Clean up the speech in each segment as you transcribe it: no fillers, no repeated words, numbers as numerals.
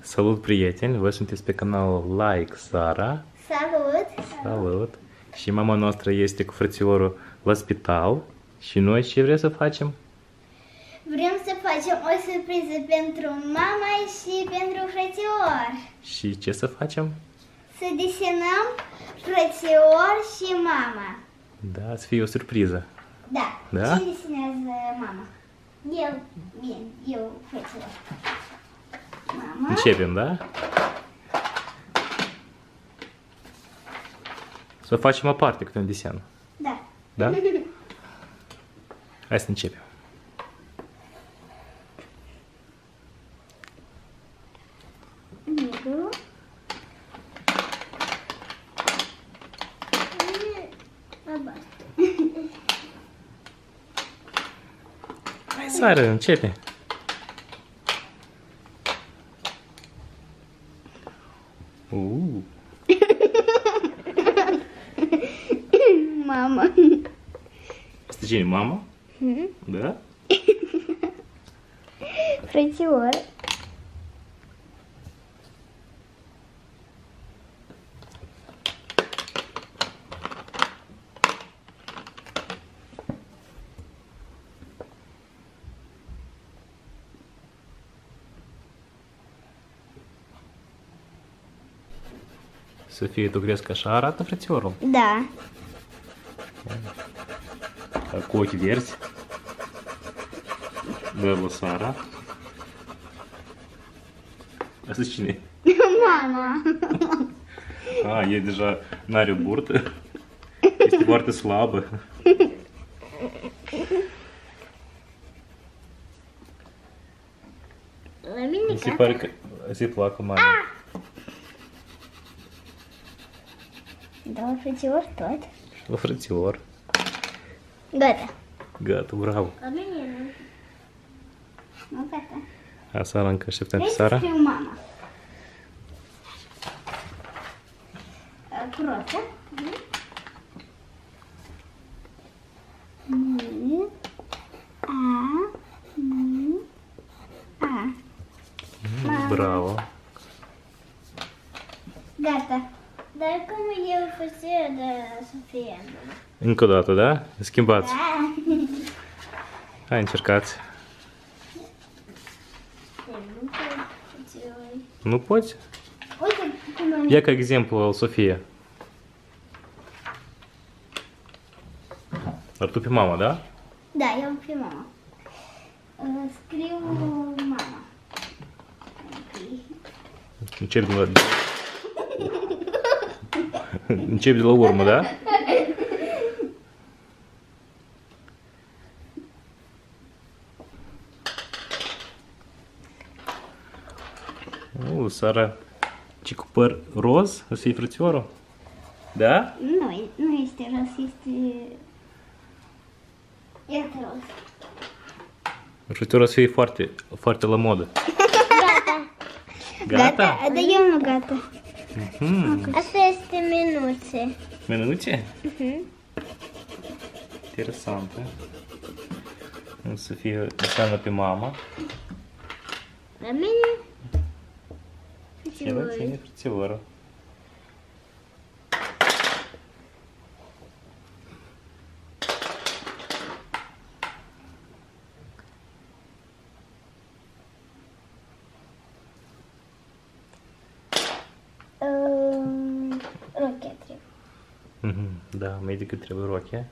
Salut, prieteni! Voi sunteți pe canalul Like Sara. Salut! Salut! Și mama noastră este cu frățiorul la spital. Și noi ce vrem să facem? Vrem să facem o surpriză pentru mama și pentru frățior. Și ce să facem? Să desenăm frățior și mama. Da, să fie o surpriză. Da. Da? Ce desenează mama? Eu, bine, eu frățior. Mama. Începem, da? Să facem aparte câte un desen. Da. Da? Hai să începem. Negru. Hai, Sara, începe. Mama. Asta cine, mama? Da? Frățior. Sofie, tu crezi că așa arată frățiorul? Da. Cu ochi verzi. Da, Sara. Asta cine? Mama. E deja n-are o burtă. Este foarte slabă. La mine Mi se pare că se placă mama. Da, frățior tot. La frățior. Gata. Gata, bravo. La mine nu. Nu, gata. Sara, încă așteptăm pe Vrei să Sara. scriu mama. Cu roță. Bravo. Gata. Dar cum eu frățior de Sofia? Încă o dată, da? Schimbați. Da. Hai, încercați. Nu poți? Uite cum am... Ia ca exemplu al Sofia. Dar tu pe mama, da? Da, eu pe mama. Scriu mama. Începi de la... Începi de la urmă, da? Sara, ce cu păr roz? O să fie frățiorul? Da? Nu este roz, este... Iată roz. Frățiorul o să fie foarte, foarte la modă. Gata. Gata? Dar eu nu gata. Mhm. Asta este menuțe. Menuțe? Interesantă. O să fie desenă pe mama. La mine? Și la tine frățiorul. Rochea trebuie. Da, medică trebuie rochea.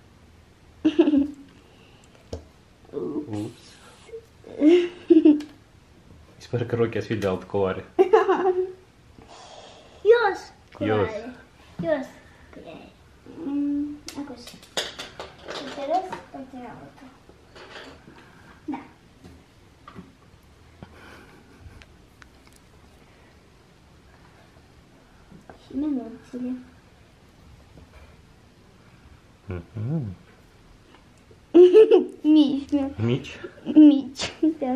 Ups. Sper că rochea să fie de altă culoare. Jos. Jos. Jos. Acum. Interes? Uite la altă. Da. Și menuțele. Mici, nu. Mici? Mici, da.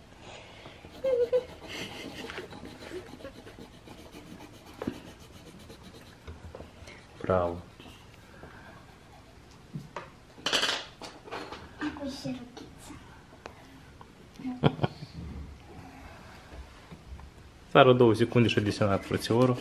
Bravo. Acum și rochița. Sara 2 secunde și a desenat frățiorul.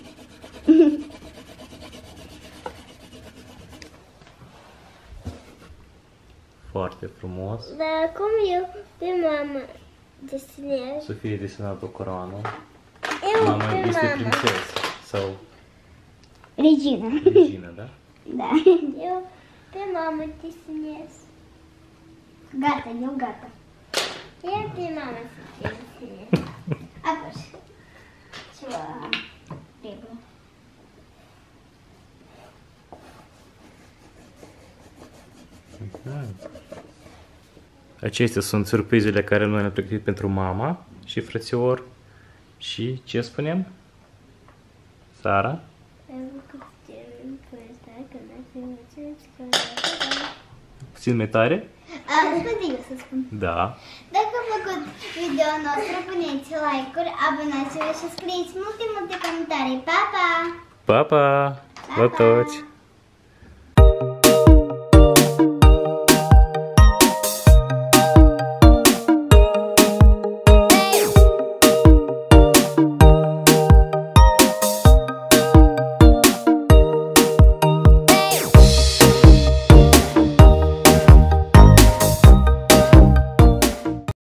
Foarte frumos. Dar cum eu pe mama desenez? Să fie desenat o coroană. Eu Mama pe este mama. prințesă sau Regina. regină, da? Da. Eu pe mama desenez. Gata, eu gata. Eu pe mama să desenez. Apoi. Ceva trebuie. Acestea sunt surprizele care noi le-am pregătit pentru mama și frățior. Și ce spunem? Sara? Puțin mai tare? Scuze, eu să spun. Da. Dacă v-a plăcut video nostru, puneți like-uri, abonați-vă și scrieți multe comentarii. Pa, pa! Pa, pa! La Pa, pa! toți!